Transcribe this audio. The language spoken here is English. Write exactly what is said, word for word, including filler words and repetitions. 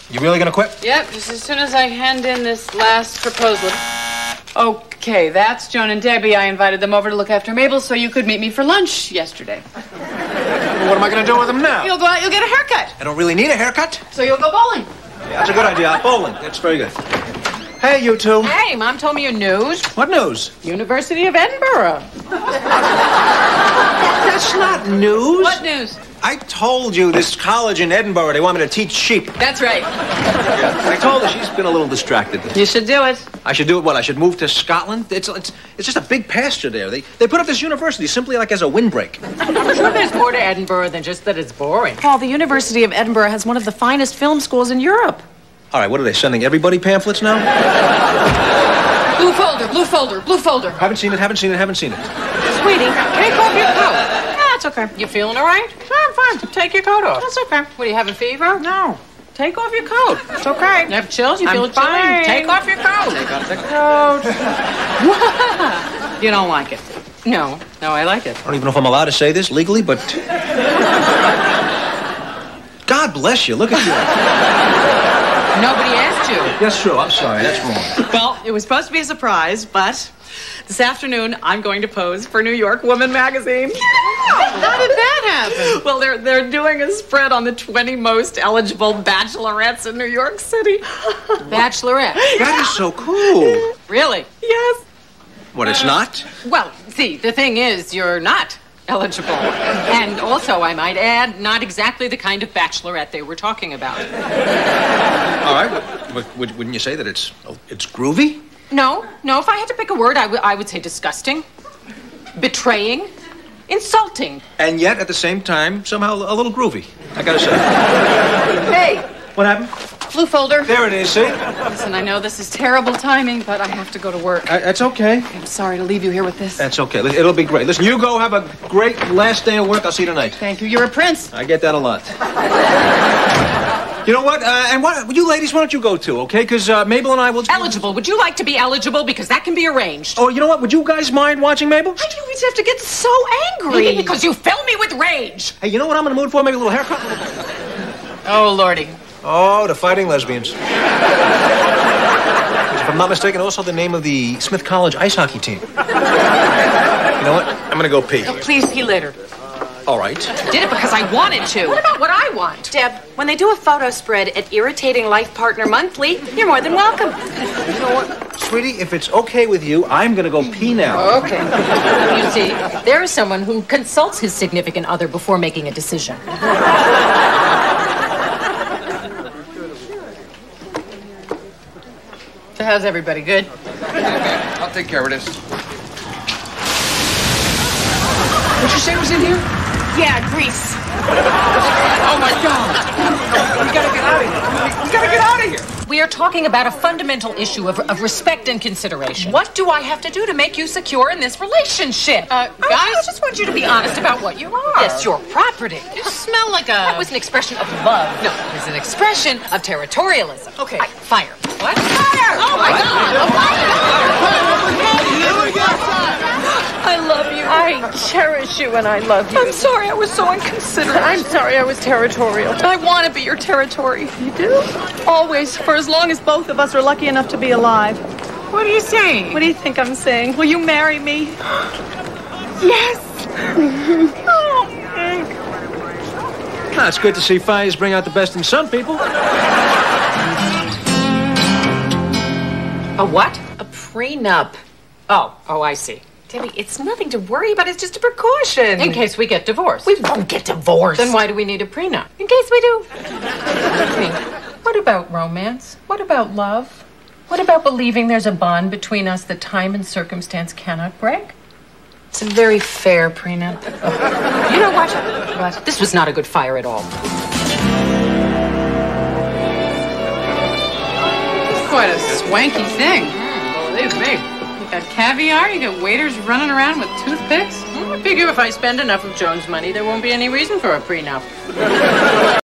You really gonna quit? Yep, just as soon as I hand in this last proposal. Okay, that's Joan and Debbie. I invited them over to look after Mabel so you could meet me for lunch yesterday. Well, what am I gonna do with them now? You'll go out, you'll get a haircut. I don't really need a haircut. So you'll go bowling. Yeah, that's a good idea. Bowling. That's very good. Hey, you two. Hey, Mom told me your news. What news? University of Edinburgh. That's not news. What news? I told you this college in Edinburgh, they want me to teach sheep. That's right. Yeah, I told her she's been a little distracted. You should do it. I should do it what? I should move to Scotland? It's it's, it's just a big pasture there. They they put up this university simply like as a windbreak. I'm sure there's more to Edinburgh than just that it's boring. Paul, the University of Edinburgh has one of the finest film schools in Europe. All right, what are they, sending everybody pamphlets now? Blue folder, blue folder, blue folder. Haven't seen it, haven't seen it, haven't seen it. Sweetie, take off your coat. Yeah, it's okay. You feeling all right? Sure, I'm fine. Take your coat off. It's okay. What, do you have a fever? No. Take off your coat. It's okay. You have chills? You I'm feel fine. chilly? Take off your coat. Take off the coat. You don't like it. No, no, I like it. I don't even know if I'm allowed to say this legally, but... God bless you, look at you. Nobody asked you. That's true, I'm sorry, that's wrong. Well, it was supposed to be a surprise, but this afternoon I'm going to pose for New York Woman magazine. How did that happen? Well, they're they're doing a spread on the twenty most eligible bachelorettes in New York City. Bachelorette. That is so cool. Really? Yes. What, it's not? Well, see, the thing is, you're not eligible. And also, I might add, not exactly the kind of bachelorette they were talking about. All right, but, but wouldn't you say that it's it's groovy? No, no, if I had to pick a word, I, I would say disgusting, betraying, insulting. And yet, at the same time, somehow a little groovy, I gotta say. Hey, What happened? blue folder. There it is, see? Listen, I know this is terrible timing, but I have to go to work. I, that's okay. I'm sorry to leave you here with this. That's okay. It'll be great. Listen, you go have a great last day of work. I'll see you tonight. Thank you. You're a prince. I get that a lot. You know what? Uh, and what? You ladies, why don't you go too, okay? Because uh, Mabel and I will... Eligible. Would you like to be eligible? Because that can be arranged. Oh, you know what? Would you guys mind watching Mabel? Why do you always have to get so angry? Because you fill me with rage. Hey, you know what I'm in the mood for? Maybe a little haircut? Oh, Lordy. Oh, the Fighting Lesbians. If I'm not mistaken, also the name of the Smith College ice hockey team. You know what? I'm gonna go pee. Oh, please pee later. All right. I did it because I wanted to. What about what I want? Deb, when they do a photo spread at Irritating Life Partner Monthly, you're more than welcome. You know what, sweetie? If it's okay with you, I'm gonna go pee now. Okay. You see, there is someone who consults his significant other before making a decision. So how's everybody? Good? I'll take care of this. What'd you say was in here? Yeah, Greece. Oh, my God. We gotta get out of here. We gotta get out of here. We are talking about a fundamental issue of, of respect and consideration. What do I have to do to make you secure in this relationship? Uh, I- guys- I just want you to be honest about what you are. It's your property. You smell like a... That was an expression of love. No, it was an expression of territorialism. Okay. I, fire. What? Fire! Oh, my God! Oh, my I love you. I cherish you and I love you. I'm sorry I was so inconsiderate. I'm sorry I was territorial. I want to be your territory. You do? Always, for as long as both of us are lucky enough to be alive. What are you saying? What do you think I'm saying? Will you marry me? Yes. Well, it's good to see fires bring out the best in some people. A what? A prenup. Oh, oh, I see. Debbie, it's nothing to worry about. It's just a precaution. In case we get divorced. We won't get divorced. Then why do we need a prenup? In case we do. I mean, what about romance? What about love? What about believing there's a bond between us that time and circumstance cannot break? It's a very fair prenup. You know what? What? This was not a good fire at all. It's quite a swanky thing. Believe me. You got caviar, you got waiters running around with toothpicks. I figure if I spend enough of Joan's money, there won't be any reason for a prenup.